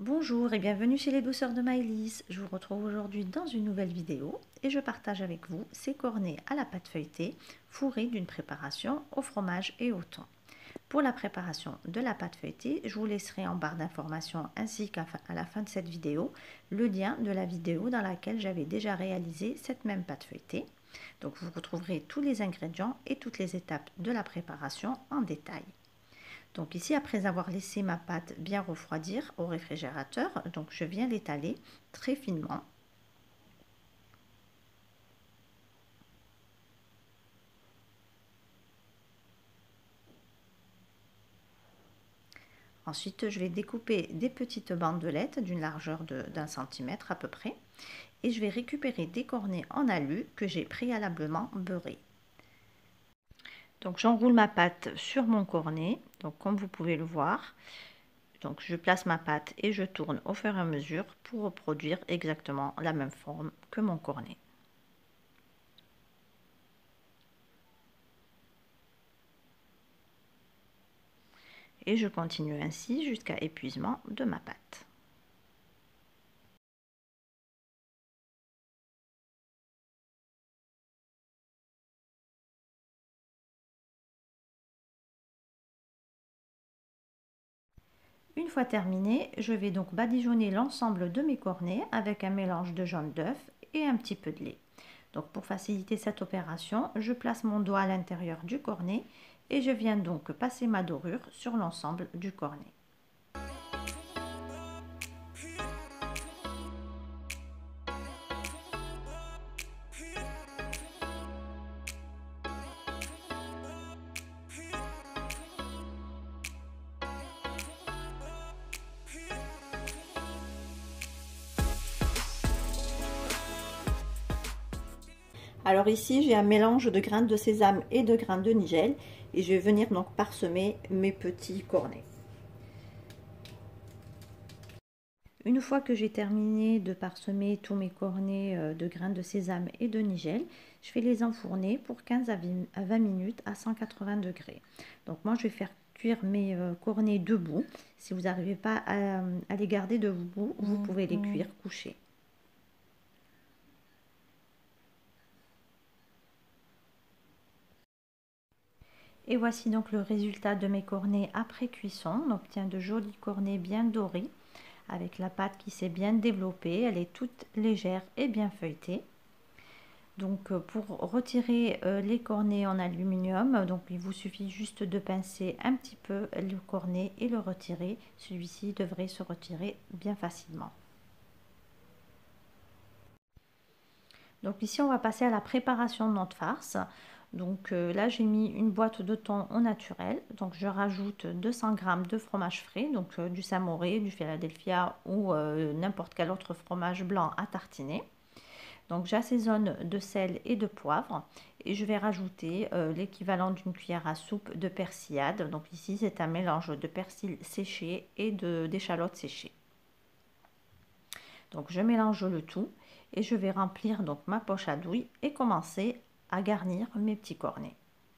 Bonjour et bienvenue chez les douceurs de Maëlys. Je vous retrouve aujourd'hui dans une nouvelle vidéo et je partage avec vous ces cornets à la pâte feuilletée fourrés d'une préparation au fromage et au thon. Pour la préparation de la pâte feuilletée, je vous laisserai en barre d'informations ainsi qu'à la fin de cette vidéo le lien de la vidéo dans laquelle j'avais déjà réalisé cette même pâte feuilletée. Donc vous retrouverez tous les ingrédients et toutes les étapes de la préparation en détail. Donc ici, après avoir laissé ma pâte bien refroidir au réfrigérateur, donc je viens l'étaler très finement. Ensuite, je vais découper des petites bandelettes d'une largeur d'1 cm à peu près. Et je vais récupérer des cornets en alu que j'ai préalablement beurrés. Donc j'enroule ma pâte sur mon cornet, donc comme vous pouvez le voir. Donc je place ma pâte et je tourne au fur et à mesure pour reproduire exactement la même forme que mon cornet. Et je continue ainsi jusqu'à épuisement de ma pâte. Une fois terminé, je vais donc badigeonner l'ensemble de mes cornets avec un mélange de jaune d'œuf et un petit peu de lait. Donc pour faciliter cette opération, je place mon doigt à l'intérieur du cornet et je viens donc passer ma dorure sur l'ensemble du cornet. Alors ici, j'ai un mélange de graines de sésame et de graines de nigel et je vais venir donc parsemer mes petits cornets. Une fois que j'ai terminé de parsemer tous mes cornets de graines de sésame et de nigel, je vais les enfourner pour 15 à 20 minutes à 180 degrés. Donc moi, je vais faire cuire mes cornets debout. Si vous n'arrivez pas à les garder debout, vous pouvez les cuire couchés. Et voici donc le résultat de mes cornets après cuisson. On obtient de jolis cornets bien dorés avec la pâte qui s'est bien développée. Elle est toute légère et bien feuilletée. Donc pour retirer les cornets en aluminium, donc il vous suffit juste de pincer un petit peu le cornet et le retirer. Celui-ci devrait se retirer bien facilement. Donc ici on va passer à la préparation de notre farce. Donc là j'ai mis une boîte de thon au naturel. Donc je rajoute 200 g de fromage frais, donc du Samouré, du Philadelphia ou n'importe quel autre fromage blanc à tartiner. Donc j'assaisonne de sel et de poivre et je vais rajouter l'équivalent d'une cuillère à soupe de persillade. Donc ici c'est un mélange de persil séché et d'échalotes séchées. Donc je mélange le tout et je vais remplir donc ma poche à douille et commencer à garnir mes petits cornets.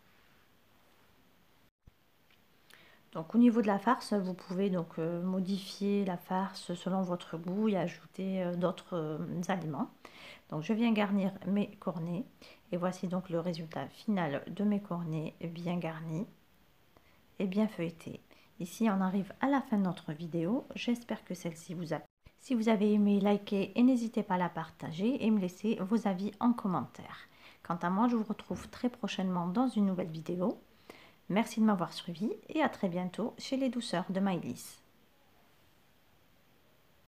Donc au niveau de la farce, vous pouvez donc modifier la farce selon votre goût et ajouter d'autres aliments. Donc je viens garnir mes cornets et voici donc le résultat final de mes cornets bien garnis et bien feuilletés. Ici on arrive à la fin de notre vidéo. J'espère que celle-ci vous a plu. Si vous avez aimé, likez et n'hésitez pas à la partager et me laisser vos avis en commentaire. Quant à moi, je vous retrouve très prochainement dans une nouvelle vidéo. Merci de m'avoir suivi et à très bientôt chez les douceurs de Maëlys.